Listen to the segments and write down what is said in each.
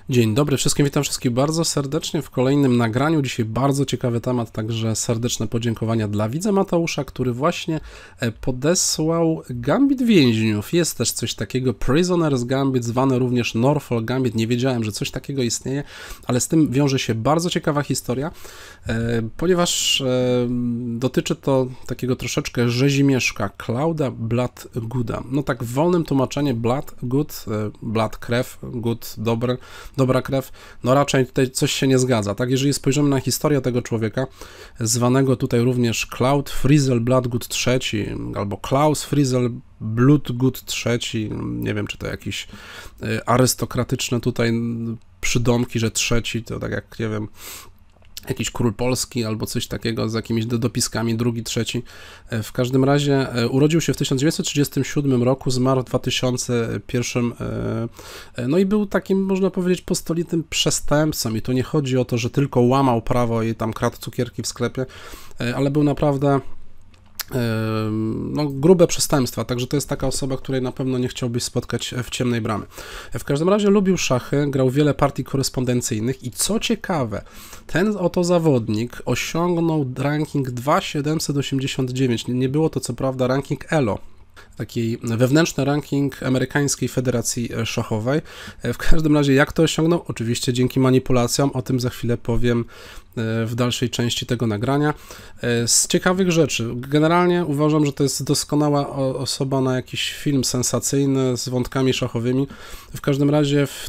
Dzień dobry wszystkim, witam wszystkich bardzo serdecznie w kolejnym nagraniu. Dzisiaj bardzo ciekawy temat, także serdeczne podziękowania dla widza Mateusza, który właśnie podesłał Gambit więźniów. Jest też coś takiego, Prisoner's Gambit, zwane również Norfolk Gambit. Nie wiedziałem, że coś takiego istnieje, ale z tym wiąże się bardzo ciekawa historia, ponieważ dotyczy to takiego troszeczkę rzezimieszka, Clouda Bloodgooda. No tak w wolnym tłumaczeniu Bloodgood, blood krew, good, dobry, dobra krew, no raczej tutaj coś się nie zgadza, tak? Jeżeli spojrzymy na historię tego człowieka, zwanego tutaj również Cloud Frizzle Bloodgood III, albo Klaus Frizzle Bloodgood III, nie wiem, czy to jakiś arystokratyczne tutaj przydomki, że trzeci, to tak jak, nie wiem, jakiś król polski albo coś takiego z jakimiś dopiskami, drugi, trzeci. W każdym razie urodził się w 1937 roku, zmarł w 2001, no i był takim, można powiedzieć, pospolitym przestępcą i tu nie chodzi o to, że tylko łamał prawo i tam kradł cukierki w sklepie, ale był naprawdę no, grube przestępstwa, także to jest taka osoba, której na pewno nie chciałbyś spotkać w ciemnej bramie. W każdym razie lubił szachy, grał wiele partii korespondencyjnych i co ciekawe, ten oto zawodnik osiągnął ranking 2789, nie było to co prawda ranking ELO, taki wewnętrzny ranking amerykańskiej federacji szachowej. W każdym razie jak to osiągnął? Oczywiście dzięki manipulacjom, o tym za chwilę powiem w dalszej części tego nagrania. Z ciekawych rzeczy, generalnie uważam, że to jest doskonała osoba na jakiś film sensacyjny z wątkami szachowymi. W każdym razie w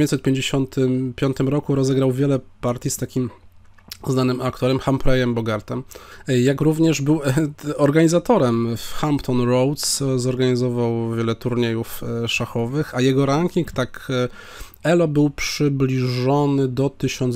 1955 roku rozegrał wiele partii z takim znanym aktorem Humphreyem Bogartem, jak również był organizatorem w Hampton Roads, zorganizował wiele turniejów szachowych, a jego ranking tak ELO był przybliżony do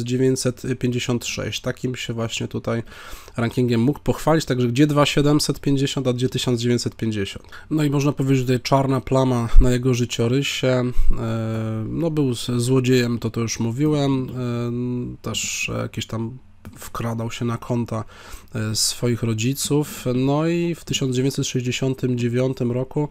1956. Takim się właśnie tutaj rankingiem mógł pochwalić, także gdzie 2750, a gdzie 1950. No i można powiedzieć, że tutaj czarna plama na jego życiorysie. No był złodziejem, to już mówiłem, też jakieś tam wkradał się na konta swoich rodziców, no i w 1969 roku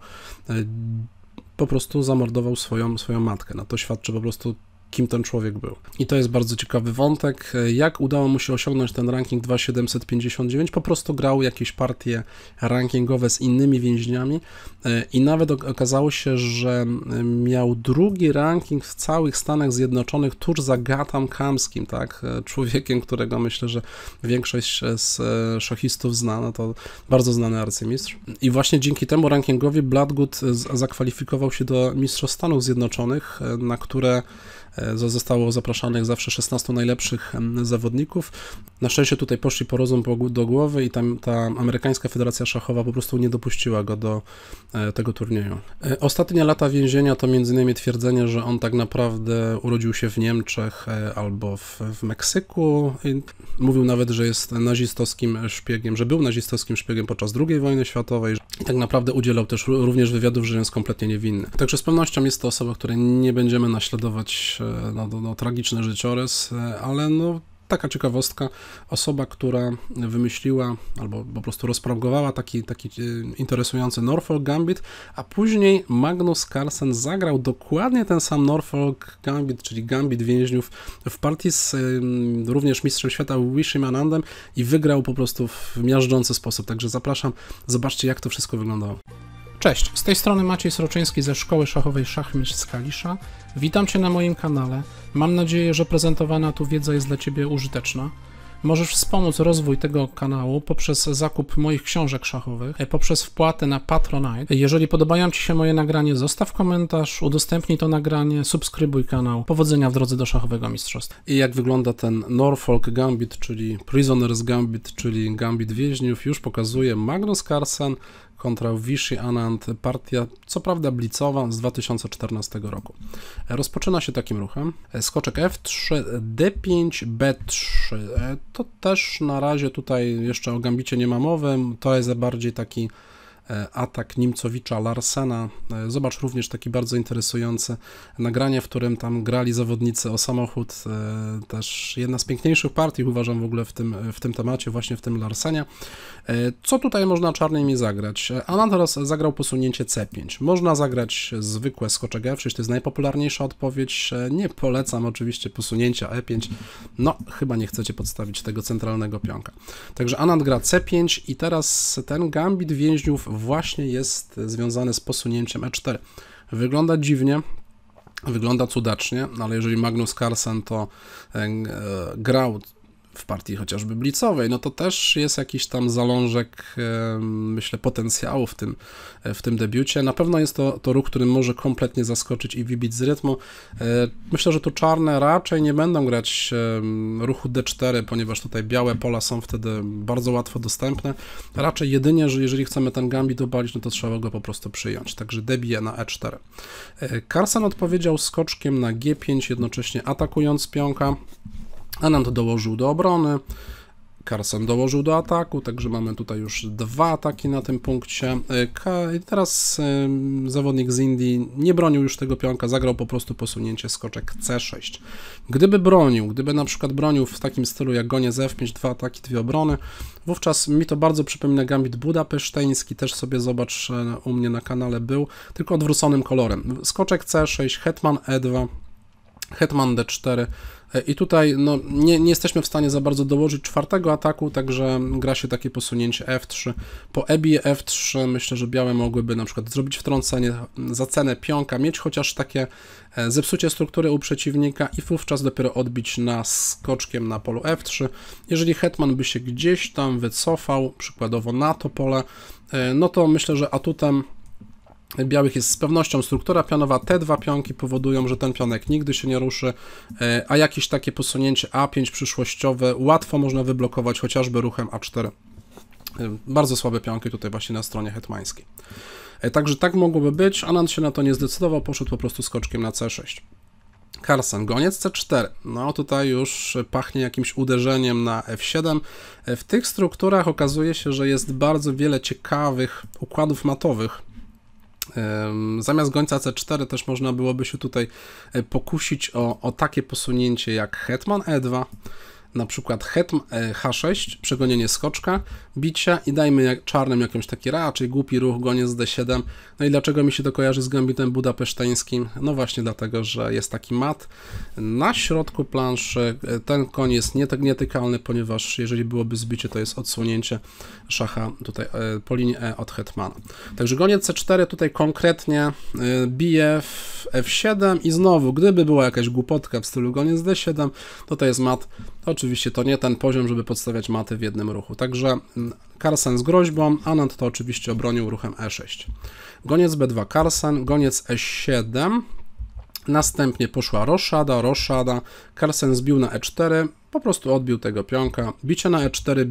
po prostu zamordował swoją matkę. No to świadczy po prostu, kim ten człowiek był. I to jest bardzo ciekawy wątek. Jak udało mu się osiągnąć ten ranking 2759? Po prostu grał jakieś partie rankingowe z innymi więźniami i nawet okazało się, że miał drugi ranking w całych Stanach Zjednoczonych tuż za Gatam Kamskim, tak? Człowiekiem, którego myślę, że większość z szachistów zna, no to bardzo znany arcymistrz. I właśnie dzięki temu rankingowi Bloodgood zakwalifikował się do Mistrzostw Stanów Zjednoczonych, na które zostało zapraszanych zawsze 16 najlepszych zawodników. Na szczęście tutaj poszli po rozum do głowy i tam ta amerykańska federacja szachowa po prostu nie dopuściła go do tego turnieju. Ostatnie lata więzienia to m.in. twierdzenie, że on tak naprawdę urodził się w Niemczech albo w Meksyku. Mówił nawet, że jest nazistowskim szpiegiem, że był nazistowskim szpiegiem podczas II wojny światowej i tak naprawdę udzielał też również wywiadów, że jest kompletnie niewinny. Także z pewnością jest to osoba, której nie będziemy naśladować tragiczny życiorys, ale no taka ciekawostka, osoba, która wymyśliła albo po prostu rozprogowała taki interesujący Norfolk Gambit, a później Magnus Carlsen zagrał dokładnie ten sam Norfolk Gambit, czyli Gambit więźniów w partii z również mistrzem świata Wishem Anandem i wygrał po prostu w miażdżący sposób, także zapraszam, zobaczcie jak to wszystko wyglądało. Cześć, z tej strony Maciej Sroczyński ze Szkoły Szachowej Szachmistrz z Kalisza. Witam Cię na moim kanale. Mam nadzieję, że prezentowana tu wiedza jest dla Ciebie użyteczna. Możesz wspomóc rozwój tego kanału poprzez zakup moich książek szachowych, poprzez wpłatę na Patronite. Jeżeli podobają Ci się moje nagranie, zostaw komentarz, udostępnij to nagranie, subskrybuj kanał. Powodzenia w drodze do szachowego mistrzostwa. I jak wygląda ten Norfolk Gambit, czyli Prisoner's Gambit, czyli Gambit więźniów, już pokazuje Magnus Carlsen kontra Vishy Anand, partia co prawda blicowa z 2014 roku. Rozpoczyna się takim ruchem. Skoczek F3, D5, B3. To też na razie tutaj jeszcze o gambicie nie ma mowy. To jest bardziej taki atak Nimcowicza, Larsena. Zobacz również taki bardzo interesujący nagranie, w którym tam grali zawodnicy o samochód. Też jedna z piękniejszych partii, uważam, w ogóle w tym temacie, właśnie w tym Larsenie. Co tutaj można czarnymi zagrać? Anand teraz zagrał posunięcie C5. Można zagrać zwykłe skoczek F6, to jest najpopularniejsza odpowiedź. Nie polecam oczywiście posunięcia E5. No, chyba nie chcecie podstawić tego centralnego pionka. Także Anand gra C5 i teraz ten gambit więźniów właśnie jest związany z posunięciem E4. Wygląda dziwnie, wygląda cudacznie, ale jeżeli Magnus Carlsen to grał w partii chociażby blicowej, no to też jest jakiś tam zalążek, myślę, potencjału w tym debiucie. Na pewno jest to ruch, który może kompletnie zaskoczyć i wybić z rytmu. Myślę, że tu czarne raczej nie będą grać ruchu D4, ponieważ tutaj białe pola są wtedy bardzo łatwo dostępne. Raczej jedynie, że jeżeli chcemy ten gambit obalić, no to trzeba go po prostu przyjąć. Także debije na E4. Carlsen odpowiedział skoczkiem na G5, jednocześnie atakując pionka. Anand dołożył do obrony, Carlsen dołożył do ataku, także mamy tutaj już 2 ataki na tym punkcie. I teraz zawodnik z Indii nie bronił już tego pionka, zagrał po prostu posunięcie skoczek C6. Gdyby na przykład bronił w takim stylu jak goniec F5, 2 ataki, 2 obrony, wówczas mi to bardzo przypomina gambit budapeszteński, też sobie zobacz, u mnie na kanale był, tylko odwróconym kolorem. Skoczek C6, hetman E2, hetman D4 i tutaj no, nie jesteśmy w stanie za bardzo dołożyć 4. ataku, także gra się takie posunięcie F3. Po ebie F3 myślę, że białe mogłyby na przykład zrobić wtrącenie za cenę pionka, mieć chociaż takie zepsucie struktury u przeciwnika i wówczas dopiero odbić skoczkiem na polu F3. Jeżeli hetman by się gdzieś tam wycofał, przykładowo na to pole, no to myślę, że atutem białych jest z pewnością struktura pionowa. Te 2 pionki powodują, że ten pionek nigdy się nie ruszy, a jakieś takie posunięcie A5 przyszłościowe łatwo można wyblokować chociażby ruchem A4. Bardzo słabe pionki tutaj właśnie na stronie hetmańskiej. Także tak mogłoby być. Anand się na to nie zdecydował, poszedł po prostu skoczkiem na C6. Carlsen, goniec C4. No tutaj już pachnie jakimś uderzeniem na F7. W tych strukturach okazuje się, że jest bardzo wiele ciekawych układów matowych. Zamiast gońca C4 też można byłoby się tutaj pokusić o takie posunięcie jak hetman E2, na przykład H6, przegonienie skoczka, bicie i dajmy czarnym jakąś taki raczej głupi ruch, goniec D7. No i dlaczego mi się to kojarzy z gambitem budapeszteńskim? No właśnie dlatego, że jest taki mat na środku planszy, ten koń jest nietykalny, ponieważ jeżeli byłoby zbicie, to jest odsunięcie szacha tutaj po linii E od hetmana. Także goniec C4 tutaj konkretnie bije w F7 i znowu, gdyby była jakaś głupotka w stylu goniec D7, to jest mat. Oczywiście to nie ten poziom, żeby podstawiać maty w jednym ruchu. Także Carlsen z groźbą, Anand to oczywiście obronił ruchem E6. Goniec B2 Carlsen, goniec E7, następnie poszła roszada, Carlsen zbił na E4, po prostu odbił tego pionka, bicie na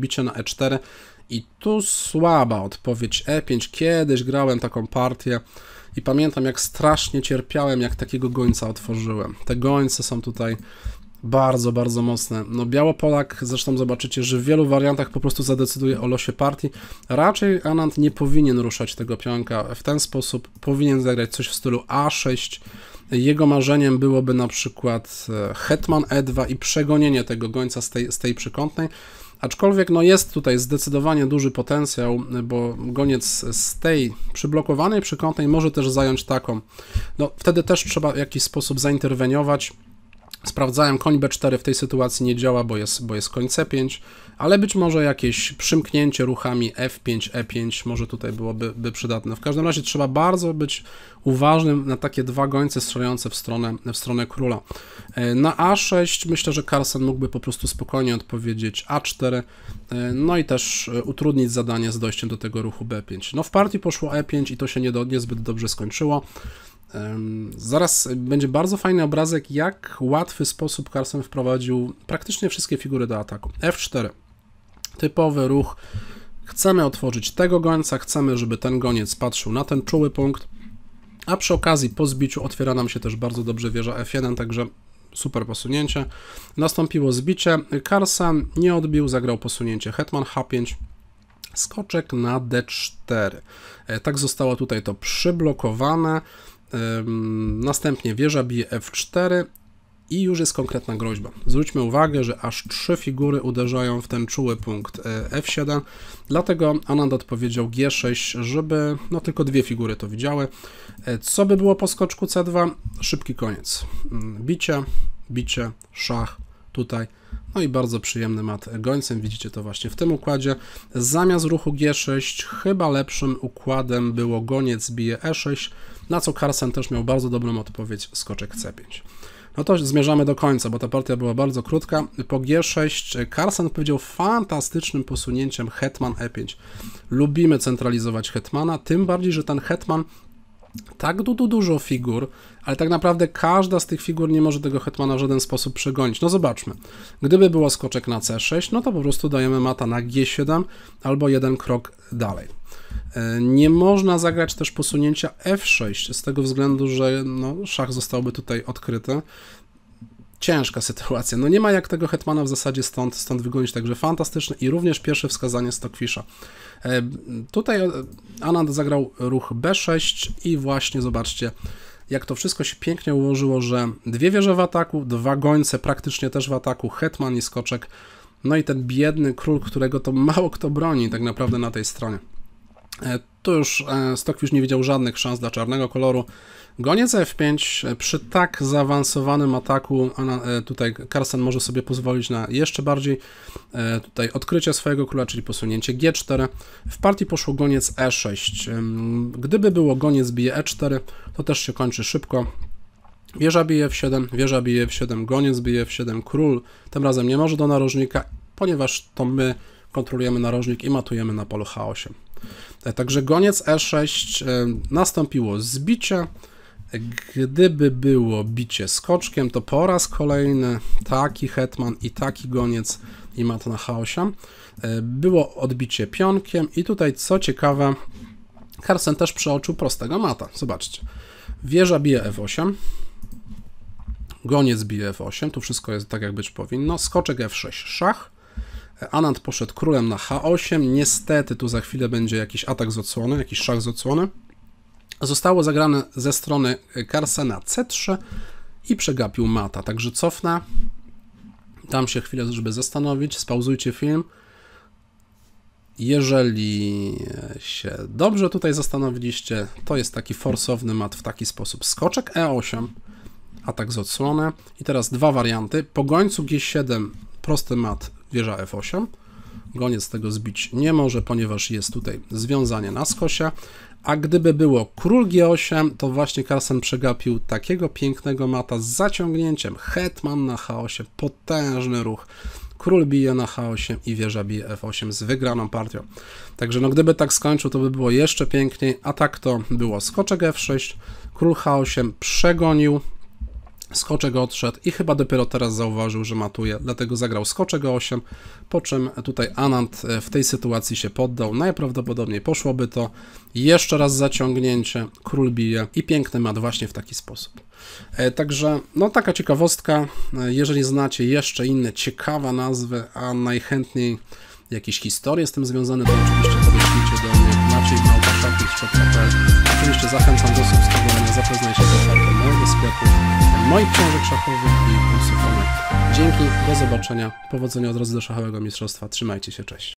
E4 i tu słaba odpowiedź E5. Kiedyś grałem taką partię i pamiętam, jak strasznie cierpiałem, jak takiego gońca otworzyłem. Te gońce są tutaj bardzo, bardzo mocne. No Białopolak, zresztą zobaczycie, że w wielu wariantach po prostu zadecyduje o losie partii. Raczej Anand nie powinien ruszać tego pionka w ten sposób. Powinien zagrać coś w stylu A6. Jego marzeniem byłoby na przykład hetman E2 i przegonienie tego gońca z tej przykątnej. Aczkolwiek no jest tutaj zdecydowanie duży potencjał, bo goniec z tej przyblokowanej przykątnej może też zająć taką. No wtedy też trzeba w jakiś sposób zainterweniować. Sprawdzałem, koń B4 w tej sytuacji nie działa, bo jest koń C5, ale być może jakieś przymknięcie ruchami F5, E5 może tutaj byłoby przydatne. W każdym razie trzeba bardzo być uważnym na takie 2 gońce strzelające w stronę króla. Na A6 myślę, że Carlsen mógłby po prostu spokojnie odpowiedzieć A4, no i też utrudnić zadanie z dojściem do tego ruchu B5. No w partii poszło E5 i to się niezbyt dobrze skończyło. Zaraz będzie bardzo fajny obrazek, jak łatwy sposób Carlsen wprowadził praktycznie wszystkie figury do ataku. F4. Typowy ruch. Chcemy otworzyć tego gońca, chcemy, żeby ten goniec patrzył na ten czuły punkt, a przy okazji po zbiciu otwiera nam się też bardzo dobrze wieża F1, także super posunięcie. Nastąpiło zbicie. Carlsen nie odbił, zagrał posunięcie hetman H5. skoczek na D4. Tak zostało tutaj to przyblokowane. Następnie wieża bije F4 i już jest konkretna groźba. Zwróćmy uwagę, że aż 3 figury uderzają w ten czuły punkt F7, dlatego Anand odpowiedział G6, żeby no tylko 2 figury to widziały. Co by było po skoczku C2? Szybki koniec. Bicie, bicie, szach tutaj. No i bardzo przyjemny mat gońcem, widzicie to właśnie w tym układzie. Zamiast ruchu G6 chyba lepszym układem było goniec bije E6, na co Carlsen też miał bardzo dobrą odpowiedź, skoczek C5. No to zmierzamy do końca, bo ta partia była bardzo krótka. Po G6 Carlsen powiedział fantastycznym posunięciem hetman E5. Lubimy centralizować hetmana, tym bardziej, że ten hetman tak dużo figur, ale tak naprawdę każda z tych figur nie może tego hetmana w żaden sposób przegonić. No zobaczmy, gdyby było skoczek na C6, no to po prostu dajemy mata na G7 albo jeden krok dalej. Nie można zagrać też posunięcia F6 z tego względu, że no, szach zostałby tutaj odkryty. Ciężka sytuacja. No nie ma jak tego hetmana w zasadzie stąd wygonić, także fantastyczne i również pierwsze wskazanie Stockfisha. Tutaj Anand zagrał ruch B6 i właśnie zobaczcie, jak to wszystko się pięknie ułożyło, że 2 wieże w ataku, 2 gońce praktycznie też w ataku, hetman i skoczek, no i ten biedny król, którego to mało kto broni tak naprawdę na tej stronie. Tu już Stockfish nie widział żadnych szans dla czarnego koloru. Goniec F5 przy tak zaawansowanym ataku tutaj Carlsen może sobie pozwolić na jeszcze bardziej tutaj odkrycie swojego króla, czyli posunięcie G4. W partii poszło goniec E6. Gdyby było goniec bije E4, to też się kończy szybko. Wieża bije F7, wieża bije F7, goniec bije F7, król tym razem nie może do narożnika, ponieważ to my kontrolujemy narożnik i matujemy na polu H8. Także goniec E6, nastąpiło zbicie. Gdyby było bicie skoczkiem, to po raz kolejny taki hetman i taki goniec i mat na H8. Było odbicie pionkiem i tutaj co ciekawe, Carlsen też przeoczył prostego mata. Zobaczcie, wieża bije F8, goniec bije F8, tu wszystko jest tak jak być powinno, skoczek F6, szach. Anand poszedł królem na H8, niestety tu za chwilę będzie jakiś atak z odsłony, jakiś szach z odsłony. Zostało zagrane ze strony Carlsena C3 i przegapił mata, także cofnę, dam się chwilę, żeby zastanowić, spauzujcie film. Jeżeli się dobrze tutaj zastanowiliście, to jest taki forsowny mat w taki sposób. Skoczek E8, atak z odsłony i teraz 2 warianty. Po gońcu G7 prosty mat, wieża F8. Goniec tego zbić nie może, ponieważ jest tutaj związanie na skosie. A gdyby było król G8, to właśnie Carlsen przegapił takiego pięknego mata z zaciągnięciem. Hetman na H8, potężny ruch. Król bije na H8 i wieża bije F8 z wygraną partią. Także no gdyby tak skończył, to by było jeszcze piękniej, a tak to było skoczek F6, król H8 przegonił, skoczek odszedł i chyba dopiero teraz zauważył, że matuje, dlatego zagrał skoczek E8, po czym tutaj Anand w tej sytuacji się poddał, najprawdopodobniej poszłoby to, jeszcze raz zaciągnięcie, król bije i piękny mat właśnie w taki sposób. Także no taka ciekawostka, jeżeli znacie jeszcze inne ciekawe nazwy, a najchętniej jakieś historie z tym związane, to oczywiście podeślijcie do mnie maciej@szachów.pl. Oczywiście zachęcam do subskrybowania, zapoznajcie się z ofertą mojego sklepu, moich książek szachowych i kursów online. Dzięki, do zobaczenia, powodzenia od drodze do szachowego mistrzostwa, trzymajcie się, cześć.